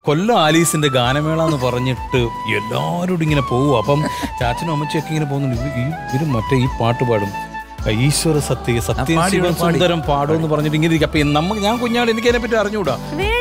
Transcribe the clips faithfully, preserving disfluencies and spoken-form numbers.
കൊല്ലം ആലീസിന്റെ ഗാനമേള എന്ന് പറഞ്ഞിട്ട് എല്ലാവരോടും ഇങ്ങനെ പോകും. അപ്പം ചാച്ചനും അമ്മച്ചൊക്കെ ഇങ്ങനെ പോകുന്നുണ്ട്. ഈ ഇവരും മറ്റേ ഈ പാട്ട് പാടും, ഈശ്വര സത്യ സത്യം ശിവൻ സുന്ദരം പാടുമെന്ന് പറഞ്ഞിട്ട് ഇങ്ങനെ ഇരിക്കും. അപ്പൊ നമുക്ക് ഞാൻ കുഞ്ഞാട് എനിക്ക് അതിനെ പറ്റി അറിഞ്ഞുകൂടാ.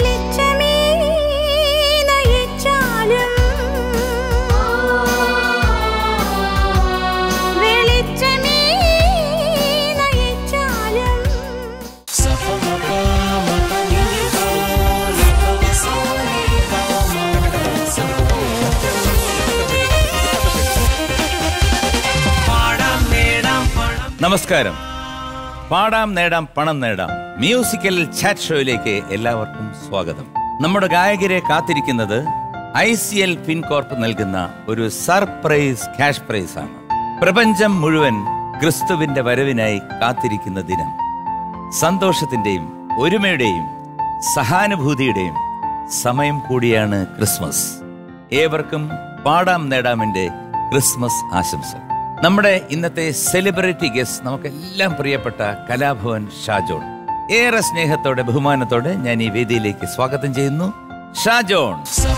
നമസ്കാരം. പാടാം നേടാം പണം നേടാം മ്യൂസിക്കൽ ചാറ്റ് ഷോയിലേക്ക് എല്ലാവർക്കും സ്വാഗതം. നമ്മുടെ ഗായകരെ കാത്തിരിക്കുന്നത് ഐ സി എൽ ഫിൻകോർപ്പ് നൽകുന്ന ഒരു സർപ്രൈസ് ക്യാഷ് പ്രൈസ് ആണ്. പ്രപഞ്ചം മുഴുവൻ ക്രിസ്തുവിന്റെ വരവിനായി കാത്തിരിക്കുന്ന ദിനം. സന്തോഷത്തിന്റെയും ഒരുമയുടെയും സഹാനുഭൂതിയുടെയും സമയം കൂടിയാണ് ക്രിസ്മസ്. ഏവർക്കും പാടാം നേടാമിന്റെ ക്രിസ്മസ് ആശംസകൾ. നമ്മുടെ ഇന്നത്തെ സെലിബ്രിറ്റി ഗസ്റ്റ് നമുക്കെല്ലാം പ്രിയപ്പെട്ട കലാഭവൻ ഷാജോൺ. ഏറെ സ്നേഹത്തോടെ ബഹുമാനത്തോടെ ഞാൻ ഈ വേദിയിലേക്ക് സ്വാഗതം ചെയ്യുന്നു. ഷാജോൺ,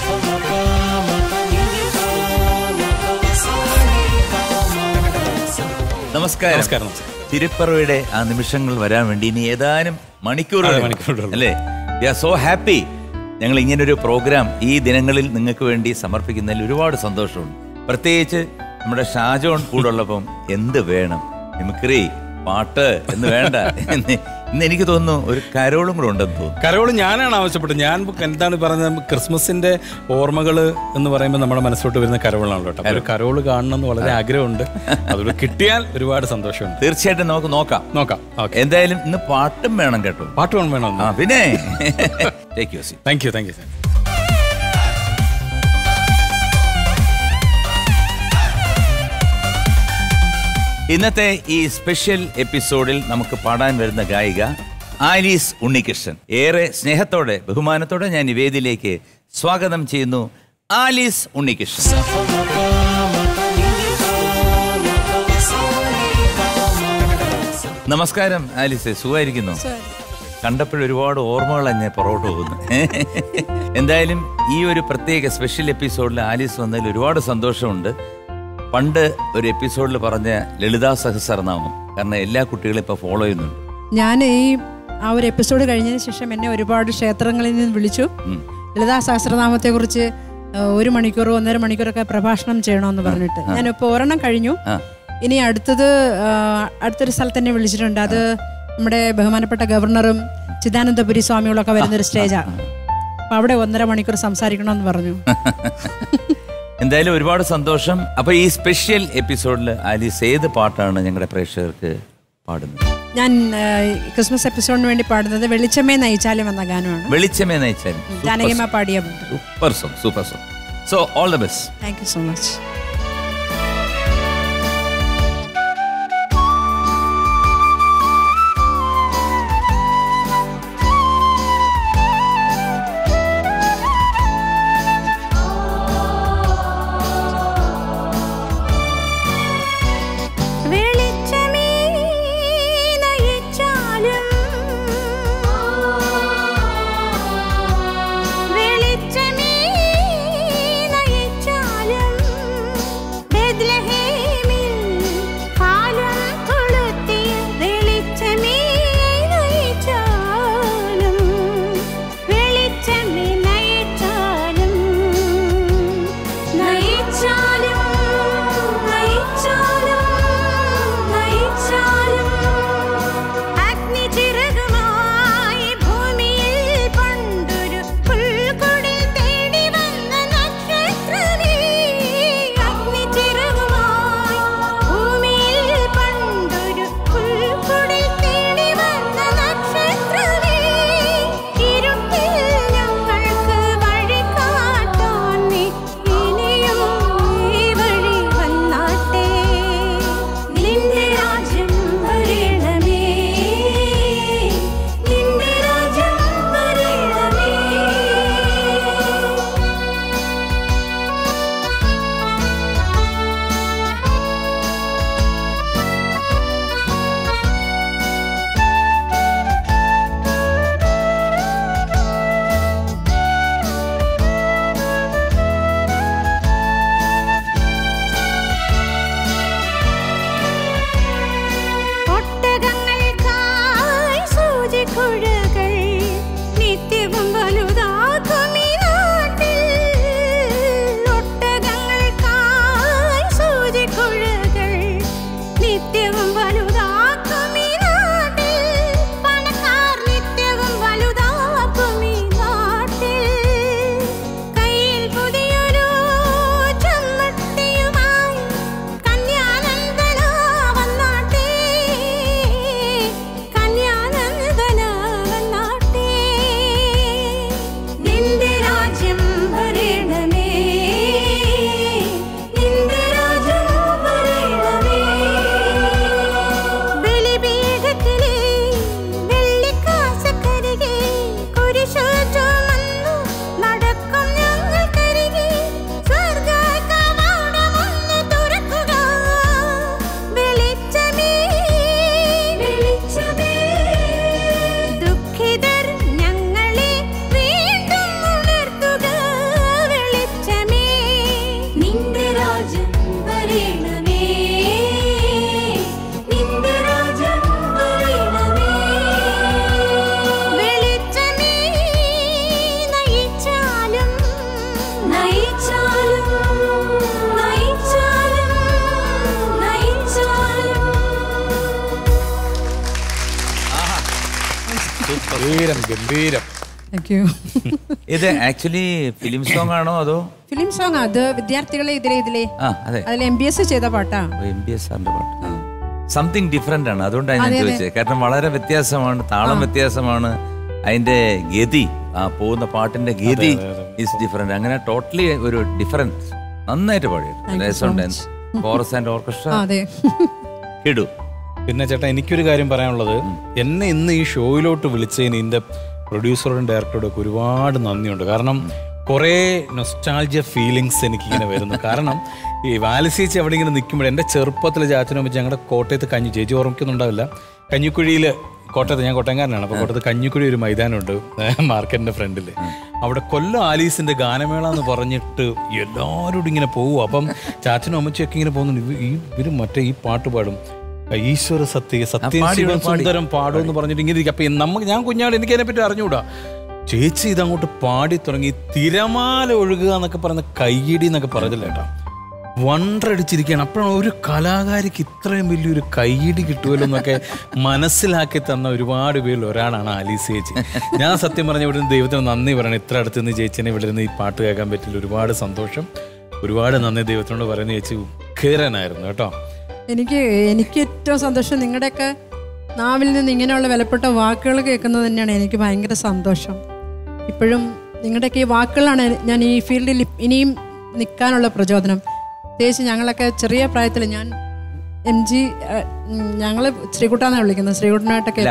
നമസ്കാരം. നമസ്കാരം. തിരുപ്പറവയുടെ ആ നിമിഷങ്ങൾ വരാൻ വേണ്ടി ഇനി ഏതാനും മണിക്കൂറുകൾ അല്ലേ? We are so happy. ഞങ്ങൾ ഇങ്ങനൊരു പ്രോഗ്രാം ഈ ദിനങ്ങളിൽ നിങ്ങൾക്ക് വേണ്ടി സമർപ്പിക്കുന്നതിൽ ഒരുപാട് സന്തോഷമുണ്ട്. പ്രത്യേകിച്ച് നമ്മുടെ ഷാജോൺ കൂടുള്ളപ്പം എന്ത് വേണം, മിമിക്രി, പാട്ട് എന്ന് വേണ്ട. ഇന്ന് എനിക്ക് തോന്നുന്നു ഒരു കരോളും കൂടെ ഉണ്ടെന്ന് തോന്നുന്നു. കരോള് ഞാനാണ് ആവശ്യപ്പെട്ടത്. ഞാൻ എന്താണ് പറഞ്ഞത്, ക്രിസ്മസിന്റെ ഓർമ്മകൾ എന്ന് പറയുമ്പോൾ നമ്മുടെ മനസ്സിലോട്ട് വരുന്ന കരോളാണ് കേട്ടോ. ഒരു കരോള് കാണണം എന്ന് വളരെ ആഗ്രഹമുണ്ട്. അതുകൊണ്ട് കിട്ടിയാൽ ഒരുപാട് സന്തോഷമുണ്ട്. തീർച്ചയായിട്ടും നമുക്ക് നോക്കാം നോക്കാം എന്തായാലും ഇന്ന് പാട്ടും വേണം കേട്ടോ. പാട്ടും വേണം. പിന്നെ thank you thank you thank you. ഇന്നത്തെ ഈ സ്പെഷ്യൽ എപ്പിസോഡിൽ നമുക്ക് പാടാൻ വരുന്ന ഗായിക ആലീസ് ഉണ്ണികൃഷ്ണൻ. ഏറെ സ്നേഹത്തോടെ ബഹുമാനത്തോടെ ഞാൻ ഈ വേദിയിലേക്ക് സ്വാഗതം ചെയ്യുന്നു ആലീസ് ഉണ്ണികൃഷ്ണൻ. നമസ്കാരം ആലീസ്, സുഖമായിരിക്കുന്നു? കണ്ടപ്പോൾ ഒരുപാട് ഓർമ്മകൾ എന്നെ പുറകോട്ട് പോകുന്നു. എന്തായാലും ഈ ഒരു പ്രത്യേക സ്പെഷ്യൽ എപ്പിസോഡിൽ ആലീസ് വന്നതിൽ ഒരുപാട് സന്തോഷമുണ്ട്. പണ്ട് ഒരു എപ്പിസോഡിൽ പറഞ്ഞ ലളിതാ സഹസ്രനാമം, കാരണം എല്ലാ കുട്ടികളും ഇപ്പൊ ഫോളോ ചെയ്യുന്നുണ്ട്. ഞാൻ ഈ ആ ഒരു എപ്പിസോഡ് കഴിഞ്ഞതിന് ശേഷം എന്നെ ഒരുപാട് ക്ഷേത്രങ്ങളിൽ നിന്ന് വിളിച്ചു. ലളിതാ സഹസ്രനാമത്തെ കുറിച്ച് ഒരു മണിക്കൂർ ഒന്നര മണിക്കൂറൊക്കെ പ്രഭാഷണം ചെയ്യണമെന്ന് പറഞ്ഞിട്ട്. ഞാനിപ്പോ ഒരെണ്ണം കഴിഞ്ഞു. ഇനി അടുത്തത് അടുത്തൊരു സ്ഥലത്ത് തന്നെ വിളിച്ചിട്ടുണ്ട്. അത് നമ്മുടെ ബഹുമാനപ്പെട്ട ഗവർണറും ചിദാനന്ദപുരി സ്വാമികളൊക്കെ വരുന്നൊരു സ്റ്റേജാണ്. അപ്പൊ അവിടെ ഒന്നര മണിക്കൂർ സംസാരിക്കണമെന്ന് പറഞ്ഞു. എന്തായാലും ഒരുപാട് സന്തോഷം. അപ്പൊ ഈ സ്പെഷ്യൽ എപ്പിസോഡിൽ ആലീസ് ഏത് പാട്ടാണ് ഞങ്ങളുടെ പ്രേക്ഷകർക്ക് പാടുന്നത്? ഞാൻ ക്രിസ്മസ് എപ്പിസോഡിന് വേണ്ടി പാടുന്നത് വെളിച്ചമേ നയിച്ചാലും എന്ന ഗാനമാണ്. വെളിച്ചമേ നയിച്ചാലും ജാനകിയമ്മ പാടിയ super song, super song. So all the best. Thank you so much. ഗംഭീരം ഗംഭീരം. Thank you. ഇത് ആക്ച്വലി ഫിലിം സോങ് ആണോ അതോ ഫിലിം സോങ്? അത് വിദ്യാർത്ഥികളെ ഇതിലെ ഇതിലെ ആ അതെ അതിൽ എം ബി എസ് ചെയ്ത പാട്ടാ. എം ബി എസ് സാറിന്റെ പാട്ട് സംതിങ് ഡിഫറെന്റ് ആണ്, അതുകൊണ്ടാണ് ഞാൻ ചോദിച്ചത്. കാരണം വളരെ വ്യത്യാസമാണ്, താളം വ്യത്യാസമാണ്, അതിന്റെ ഗതി, ആ പോകുന്ന പാട്ടിന്റെ ഗതി ഇസ് ഡിഫറെന്റ്. അങ്ങനെ ടോട്ടലി ഒരു ഡിഫറൻസ്. നന്നായിട്ട് പാടിയിട്ടുണ്ട്. കോറസ് ആൻഡ് ഓർക്കസ്ട്ര ഇടൂ. പിന്നെ ചേട്ടാ എനിക്കൊരു കാര്യം പറയാനുള്ളത്, എന്നെ ഇന്ന് ഈ ഷോയിലോട്ട് വിളിച്ചതിന് ഇതിന്റെ പ്രൊഡ്യൂസറും ഡയറക്ടറും ഒക്കെ ഒരുപാട് നന്ദിയുണ്ട്. കാരണം കുറേ നൊസ്റ്റാൾജിയ ഫീലിങ്സ് എനിക്കിങ്ങനെ വരുന്നു. കാരണം ഈ വാലിസേച്ചി അവിടെ ഇങ്ങനെ നിൽക്കുമ്പോൾ എൻ്റെ ചെറുപ്പത്തിൽ ചാച്ചനും വെച്ച് ഞങ്ങളുടെ കോട്ടയത്ത് കഞ്ഞി, ചേച്ചി ഓർമ്മിക്കുന്നുണ്ടാവില്ല, കഞ്ഞിക്കുഴിയിൽ, കോട്ടയത്ത്, ഞാൻ കോട്ടയംകാരനാണ്, അപ്പോൾ കോട്ടയത്ത് കഞ്ഞിക്കുഴി ഒരു മൈതാനമുണ്ട് മാർക്കറ്റിൻ്റെ ഫ്രണ്ടിൽ. അവിടെ കൊല്ലം ആലീസിൻ്റെ ഗാനമേള എന്ന് പറഞ്ഞിട്ട് എല്ലാവരോടും ഇങ്ങനെ പോകും. അപ്പം ചാച്ചനും അമ്മച്ചിയൊക്കെ ഇങ്ങനെ പോകുന്നുണ്ട്, ഈ ഇവർ മറ്റേ ഈ പാട്ട് പാടും, ഈശ്വര സത്യ സത്യം ശിവൻ സുന്ദരം പാടും എന്ന് പറഞ്ഞിട്ട് ഇങ്ങനെ ഇരിക്കും. അപ്പം നമുക്ക്, ഞാൻ കുഞ്ഞാട്, എനിക്ക് അതിനെപ്പറ്റി അറിഞ്ഞുകൂടാ. ചേച്ചി ഇതങ്ങോട്ട് പാടി തുടങ്ങി, തിരമാല ഒഴുകുക എന്നൊക്കെ പറയുന്ന കയ്യടി എന്നൊക്കെ പറഞ്ഞില്ല കേട്ടോ, വണ്ടടിച്ചിരിക്കുകയാണ്. അപ്പോഴാണ് ഒരു കലാകാരിക്ക് ഇത്രയും വലിയൊരു കയ്യടി കിട്ടുമല്ലോ എന്നൊക്കെ മനസ്സിലാക്കി തന്ന ഒരുപാട് പേരിൽ ഒരാളാണ് ആലീസ് ചേച്ചി. ഞാൻ സത്യം പറഞ്ഞ ഇവിടെ നിന്ന് ദൈവത്തിന് നന്ദി പറയണം, ഇത്ര അടുത്ത് നിന്ന് ചേച്ചിനെ ഇവിടെ നിന്ന് ഈ പാട്ട് കേൾക്കാൻ പറ്റില്ല. ഒരുപാട് സന്തോഷം, ഒരുപാട് നന്ദി ദൈവത്തിനോട് പറയുന്ന ചേച്ചി ഉഖേരനായിരുന്നു കേട്ടോ. എനിക്ക് എനിക്ക് ഏറ്റവും സന്തോഷം നിങ്ങളുടെയൊക്കെ നാവിൽ നിന്ന് ഇങ്ങനെയുള്ള വിലപ്പെട്ട വാക്കുകൾ കേൾക്കുന്നത് തന്നെയാണ് എനിക്ക് ഭയങ്കര സന്തോഷം. ഇപ്പോഴും നിങ്ങളുടെയൊക്കെ ഈ വാക്കുകളാണ് ഞാൻ ഈ ഫീൽഡിൽ ഇനിയും നിൽക്കാനുള്ള പ്രചോദനം. പ്രത്യേകിച്ച് ഞങ്ങളൊക്കെ ചെറിയ പ്രായത്തിൽ, ഞാൻ എം ജി, ഞങ്ങൾ ശ്രീകുട്ടാന്നാണ് വിളിക്കുന്നത്, ശ്രീകുട്ടനായിട്ടൊക്കെ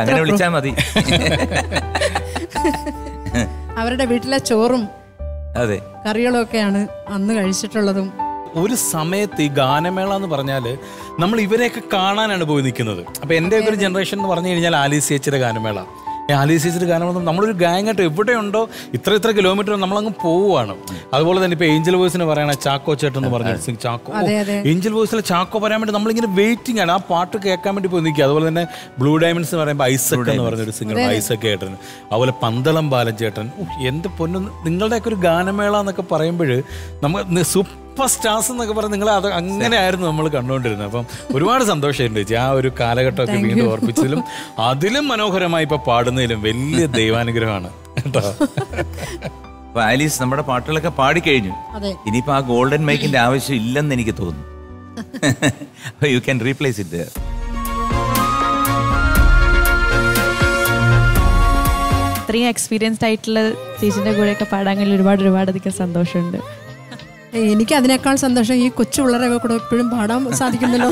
അവരുടെ വീട്ടിലെ ചോറും കറികളും ഒക്കെയാണ് അന്ന് കഴിച്ചിട്ടുള്ളതും. ഒരു സമയത്ത് ഈ ഗാനമേള എന്ന് പറഞ്ഞാൽ നമ്മൾ ഇവരെയൊക്കെ കാണാനാണ് പോയി നിൽക്കുന്നത്. അപ്പോൾ എൻ്റെ ഒക്കെ ഒരു ജനറേഷൻ എന്ന് പറഞ്ഞു കഴിഞ്ഞാൽ ആലീസ് ചേച്ചിയുടെ ഗാനമേള, ആലീസ് ചേച്ചിയുടെ ഗാനമേള, നമ്മളൊരു ഗാങ്ങായിട്ട് എവിടെയുണ്ടോ ഇത്ര ഇത്ര കിലോമീറ്റർ നമ്മളങ്ങ് പോവുകയാണ്. അതുപോലെ തന്നെ ഇപ്പോൾ ഏഞ്ചൽ വോയ്സിന് പറയണ ചാക്കോ ചേട്ടൻ എന്ന് പറഞ്ഞ ചാക്കോ, ഏഞ്ചൽ വോയ്സിലെ ചാക്കോ പറയാൻ വേണ്ടി നമ്മളിങ്ങനെ വെയിറ്റിംഗ് ആണ്, ആ പാട്ട് കേൾക്കാൻ വേണ്ടി പോയി നിൽക്കുക. അതുപോലെ തന്നെ ബ്ലൂ ഡയമണ്ട്സ് എന്ന് പറയുമ്പോൾ ഐസക് എന്ന് പറഞ്ഞൊരു സിംഗർ, ഐസക് ചേട്ടൻ, അതുപോലെ പന്തളം ബാലൻ ചേട്ടൻ. എന്ത് പൊന്നു, നിങ്ങളുടെയൊക്കെ ഒരു ഗാനമേള എന്നൊക്കെ പറയുമ്പോൾ നമ്മൾ സൂപ്പർ സ്റ്റാർസ് എന്നൊക്കെ പറഞ്ഞ് നിങ്ങൾ അത് അങ്ങനെ ആയിരുന്നു നമ്മൾ കണ്ടുകൊണ്ടിരുന്നത്. അപ്പം ഒരുപാട് സന്തോഷമുണ്ട് ചേച്ചി, ആ ഒരു കാലഘട്ടമൊക്കെ വീണ്ടും ഓർപ്പിച്ചതിലും അതിലും മനോഹരമായി ഇപ്പൊ പാടുന്നതിലും വലിയ ദൈവാനുഗ്രഹമാണ് കേട്ടോ. അപ്പൊ ആലീസ് നമ്മുടെ പാട്ടുകളൊക്കെ പാടിക്കഴിഞ്ഞു, ഇനിയിപ്പോ ആ ഗോൾഡൻ മൈക്കിന്റെ ആവശ്യം ഇല്ലെന്ന് എനിക്ക് തോന്നുന്നു. You can replace it. ഇത്രയും എക്സ്പീരിയൻസ്ഡ് ആയിട്ടുള്ള ചേച്ചിന്റെ കൂടെയൊക്കെ പാടാൻ കഴിഞ്ഞാൽ ഒരുപാട് ഒരുപാട് അധികം സന്തോഷമുണ്ട്. എനിക്ക് അതിനേക്കാൾ സന്തോഷം ഈ കൊച്ചു പിള്ളേരൊക്കെ കൂടെ എപ്പോഴും പാടാൻ സാധിക്കുന്നല്ലോ.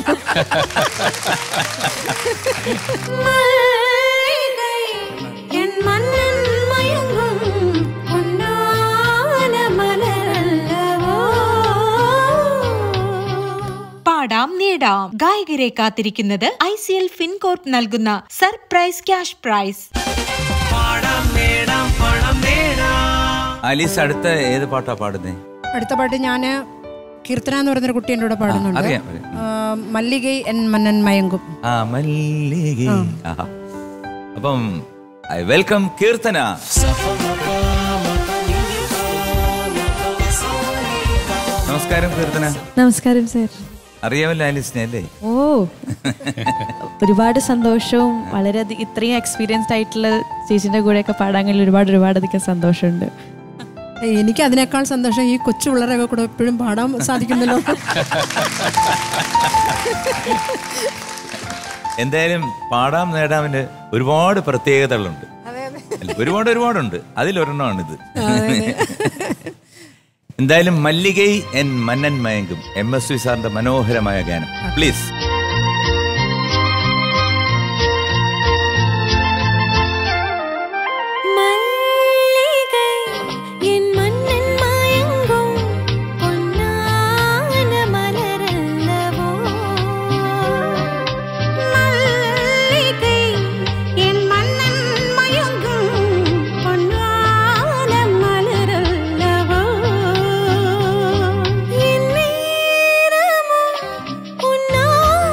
പാടാം നേടാം ഗായകരെ കാത്തിരിക്കുന്നത് ഐ സി എൽ ഫിൻകോർപ്പ് നൽകുന്ന സർപ്രൈസ് ക്യാഷ് പ്രൈസ്. ആലീസ് അടുത്ത ഏത് പാട്ടാ പാടുന്നേ? അടുത്ത പാട്ട് ഞാൻ കീർത്തന എന്ന് പറയുന്നൊരു കുട്ടി എൻ്റെ കൂടെ പാടുന്നുണ്ട്, മല്ലികൈ എൻ മന്നൻ മയങ്കും. ആ മല്ലികൈ. അപ്പം ഐ വെൽക്കം കീർത്തന. നമസ്കാരം കീർത്തന. നമസ്കാരം സർ. അറിയാമല്ലോ ആലീസിനെ അല്ലേ? ഓ, ഒരുപാട് സന്തോഷവും വളരെ ഇത്രയും എക്സ്പീരിയൻസ്ഡ് ആയിട്ടുള്ള ചേച്ചിന്റെ കൂടെയൊക്കെ പാടാൻ കഴിഞ്ഞാൽ ഒരുപാട് ഒരുപാട് അധികം സന്തോഷമുണ്ട്. എനിക്ക് അതിനേക്കാൾ സന്തോഷം ഈ കൊച്ചു പിള്ളേരൊക്കെ കൂടെ എപ്പോഴും പാടാൻ സാധിക്കുന്നല്ലോ. എന്തായാലും പാടാം നേടാമിന് ഒരുപാട് പ്രത്യേകതകളുണ്ട്, ഒരുപാട് ഒരുപാടുണ്ട്, അതിലൊരെണ്ണമാണിത്. എന്തായാലും മല്ലികൈ എൻ മന്നൻ മയങ്കും, എം എസ് വി സാറിന്റെ മനോഹരമായ ഗാനം പ്ലീസ്. No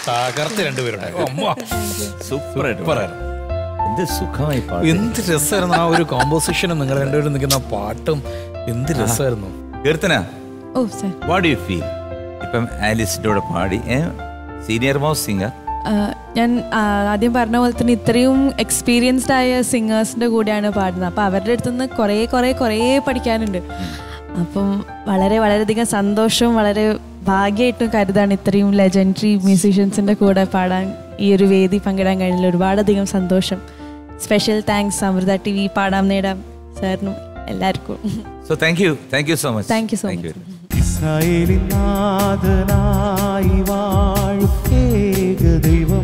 തകർത്ത് രണ്ടുപേരുണ്ട്. സൂപ്പർ സൂപ്പറായിരുന്നു. എന്ത് സുഖമായി പാട്ട്, എന്ത് രസമായിരുന്നു ആ ഒരു കോമ്പോസിഷനും നിങ്ങൾ രണ്ടുപേരും നിൽക്കുന്ന പാട്ടും എന്ത് രസമായിരുന്നു. Keerthana, oh sir, what do you feel? ഇപ്പം ആലിസിന്റെ കൂടെ പാടി, സീനിയർ മോസ്റ്റ് സിംഗർ. ഞാൻ ആ, ആദ്യം പറഞ്ഞ പോലെ തന്നെ ഇത്രയും എക്സ്പീരിയൻസ്ഡ് ആയ സിംഗേഴ്സിൻ്റെ കൂടെയാണ് പാടുന്നത്. അപ്പോൾ അവരുടെ അടുത്തുനിന്ന് കുറേ കുറേ കുറേ പഠിക്കാനുണ്ട്. അപ്പം വളരെ വളരെയധികം സന്തോഷവും വളരെ ഭാഗ്യമായിട്ടും കരുതാണ് ഇത്രയും ലെജൻഡറി മ്യൂസീഷ്യൻസിൻ്റെ കൂടെ പാടാൻ ഈ ഒരു വേദി പങ്കിടാൻ കഴിഞ്ഞതിൽ ഒരുപാടധികം സന്തോഷം. സ്പെഷ്യൽ താങ്ക്സ് അമൃത ടി വി പാടാം നേടാം സാറിനും എല്ലാവർക്കും. So thank you, thank you so much. Thank you so much. ഇസ്രായേലിൻ നാഥനായി വാഴും ഏകദൈവം,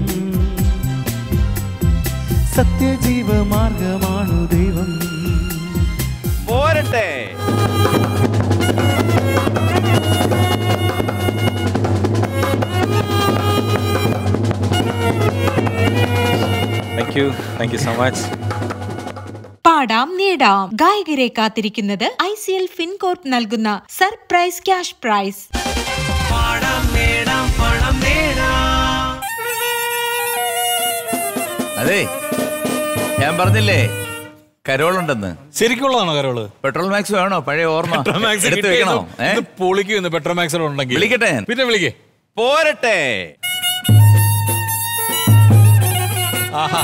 സത്യജീവമാർഗമാണു ദൈവം. പോരട്ടെ. Thank you, thank you so much. Padam Nedam ഗായകരെ കാത്തിരിക്കുന്നത് ഐ സി എൽ ഫിൻകോർപ്പ് നൽകുന്ന സർപ്രൈസ് ക്യാഷ് പ്രൈസ്. അതെ, ഞാൻ പറഞ്ഞില്ലേ കരോളുണ്ടെന്ന്. ശരിക്കുള്ളതാണോ കരോള്? പെട്രോൾ മാക്സ് വേണോ? പഴയ ഓർമ്മ എടുത്ത് വെക്കണോ? പൊളിക്കുന്നു പെട്രോൾ മാക്സ് ഉണ്ടെങ്കിൽ. വിളിക്കട്ടെ? പിന്നെ വിളിക്കേ. പോരട്ടെ. ആഹാ,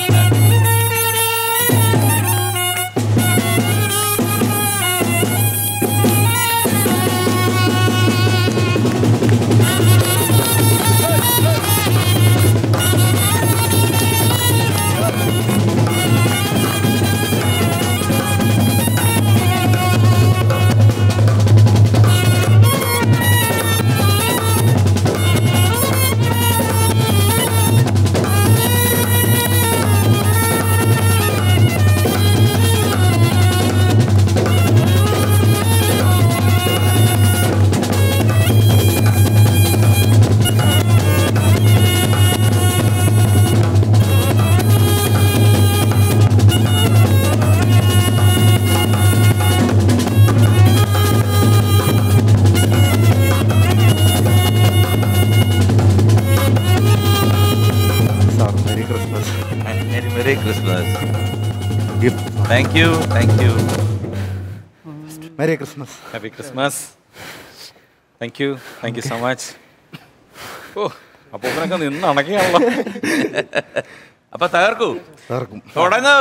Merry Christmas. Thank you, thank you. Merry Christmas. Happy Christmas. Thank you, thank you so much. ഓ, അപ്പൊ ഇതിനൊക്കെ നിന്ന് അണക്കിയാണല്ലോ. അപ്പൊ തകർക്കൂ, തകർക്കും. തുടങ്ങൂ.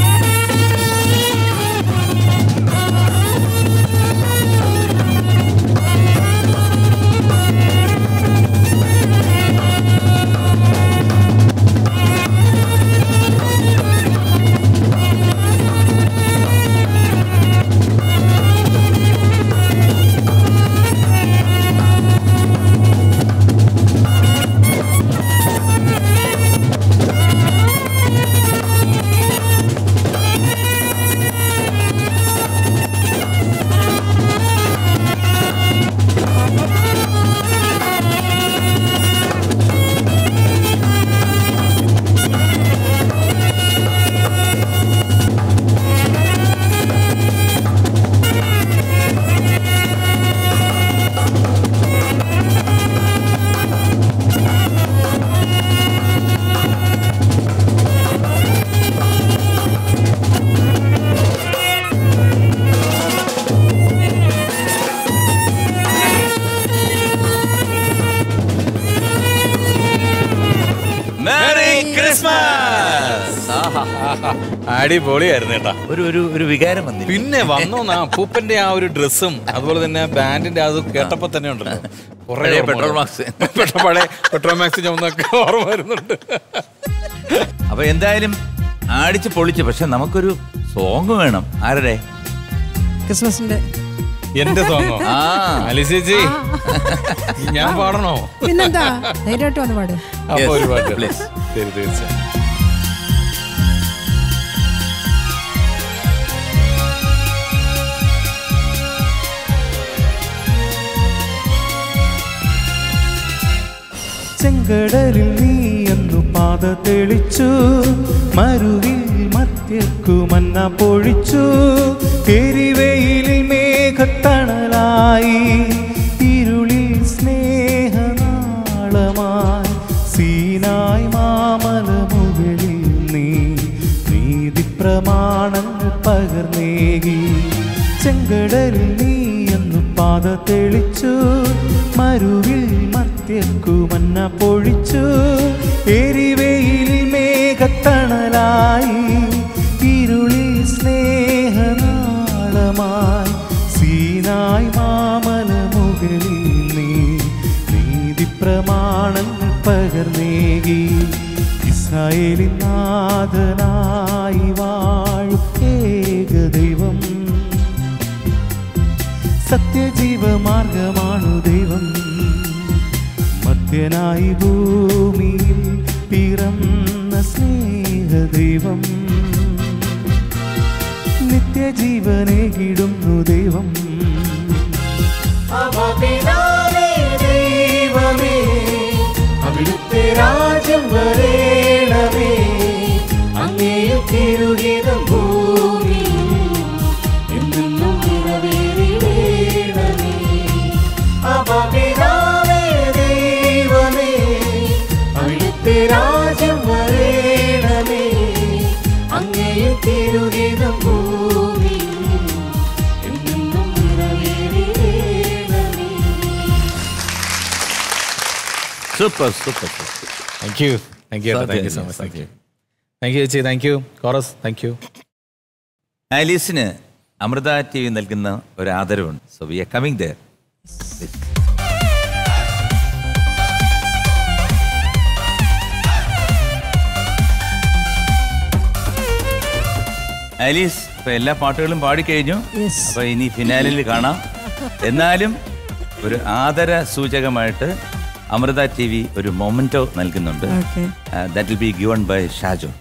അടിപൊളിയായിരുന്നു കേട്ടാ. ഒരു ഒരു ഒരു വികാരം വന്നില്ല. പിന്നെ വന്നു അപ്പൂപ്പന്റെ ആ ഒരു ഡ്രസ്സും അതുപോലെ തന്നെ ബാൻഡിന്റെ അത് കേട്ടപ്പോ തന്നെ ഉണ്ടല്ലോ കുറെ പെട്രോൾ മാക്സ് പഴയ പെട്രോൾ മാക്സ് ചുമന്നൊക്കെ ഓർമ്മ വരുന്നുണ്ട്. അപ്പൊ എന്തായാലും ആടിച്ച് പൊളിച്ച്. പക്ഷെ നമുക്കൊരു സോങ് വേണം. ആരുടെ? ക്രിസ്മസിന്റെ എന്റെ സോങ്ങോ? ആ അലിസ് ചേച്ചി, ഞാൻ പാടണോ? പിന്നെന്താ, ധൈര്യമായിട്ട് വന്ന് പാട്. അപ്പൊ ഒരു പാട്ട്. Please. ശരി, തീർച്ചയായും. ചെങ്കടലിൽ നീ എന്നു പാത തെളിച്ചു, മരുവിൽ മധ്യക്കു മന്ന പൊഴിച്ചു, എരിവെയിലിൽ മേഘത്തണലായി, ഇരുളിൽ സ്നേഹനാളമായി, സീനായി പ്രമാണങ്ങൾ പകർന്നേകി. ചെങ്കടലിൽ നീ എന്നു പാത തെളിച്ചു, മരുവിൽ മർത്യർക്കു മന്ന പൊഴിച്ചു. എരിവെയിലിൽ മേഘത്തണലായി, ഇരുളിൽ സ്നേഹനാളമായി, സീനായ് മാമല മുകളിൽ നീ നീതി പ്രമാണങ്ങൾ പകർന്നേകി. ഇസ്രായേലിൻ നാഥനായി വാഴും ഏകദൈവം, സത്യജീവമാർഗമാണു ദൈവം. മധ്യനായി ഭൂമിയിൽ പിറന്ന സ്നേഹദൈവം, നിത്യജീവനേകിടുന്നു ദൈവം. ദൈവമേ, അവിടുത്തെ രാജ്യം വരേണമേ, അങ്ങേയു തിരുഹിതം ഭൂമിയിൽ എന്നെന്നും നിറവേറിടേണമേ. അപപിതാവേ ദൈവമേ, അവിടുത്തെ രാജ്യം വരേണമേ, അങ്ങേയു തിരുഹിതം ഭൂമിയിൽ എന്നെന്നും നിറവേറിടേണമേ. Super super super. Thank you thank you thank you so much. Thank you thank you ചേച്ചി. Thank you chorus. Thank you. ആലീസിന് അമൃത ടി വി നൽകുന്ന ഒരു ആദരവുണ്ട്. So we are coming there. ആലീസ് ഇപ്പൊ എല്ലാ പാട്ടുകളും പാടിക്കഴിഞ്ഞു. അപ്പൊ ഇനി ഫിനാലിൽ കാണാം. എന്നാലും ഒരു ആദര സൂചകമായിട്ട് അമൃത ടി വി ഒരു മൊമെന്റോ നൽകുന്നുണ്ട്. That will be given by Shaju.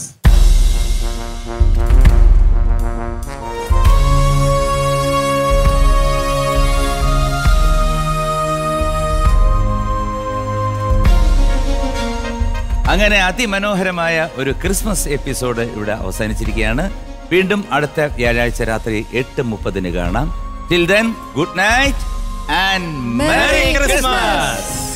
അങ്ങനെ അതിമനോഹരമായ ഒരു ക്രിസ്മസ് എപ്പിസോഡ് ഇവിടെ അവസാനിച്ചിരിക്കുകയാണ്. വീണ്ടും അടുത്ത വ്യാഴാഴ്ച രാത്രി എട്ട് മുപ്പതിന് കാണാം. Till then good night and merry Christmas.